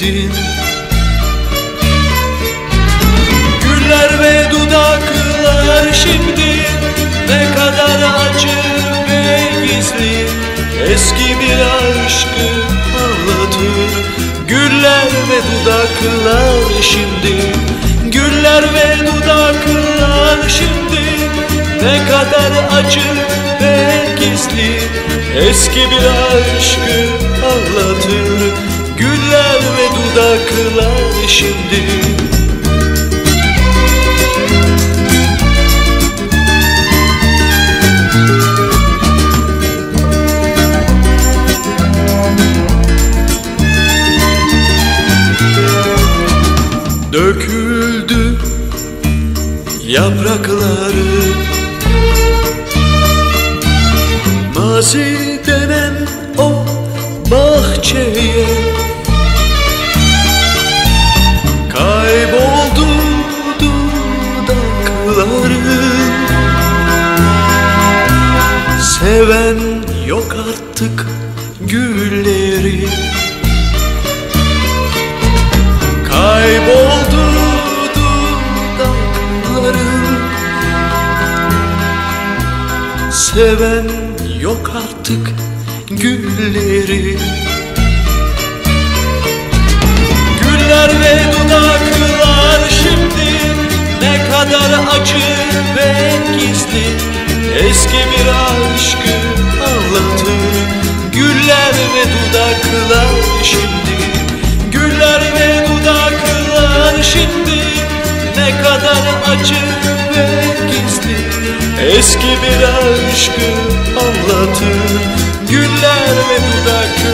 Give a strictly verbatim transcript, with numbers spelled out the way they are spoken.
sevdim. Güller ve dudaklar şimdi ne kadar acı ve gizli, eski bir aşkı anlatır. Güller ve dudaklar şimdi, güller ve dudaklar şimdi ne kadar acı ve gizli, eski bir aşkı anlatır. Güller ve dudaklar şimdi. Döküldü yaprakları mazi denen o bahçeye, kayboldu dudakları. Seven yok artık gülleri, kayboldu dudakları. Seven yok artık gülleri. Güller ve dudaklar şimdi ne kadar acı ve gizli, eski bir aşkı anlatır. Güller ve dudaklar şimdi, güller ve dudaklar şimdi ne kadar acı ve gizli, eski bir aşkı anlatır. Güller ve dudaklar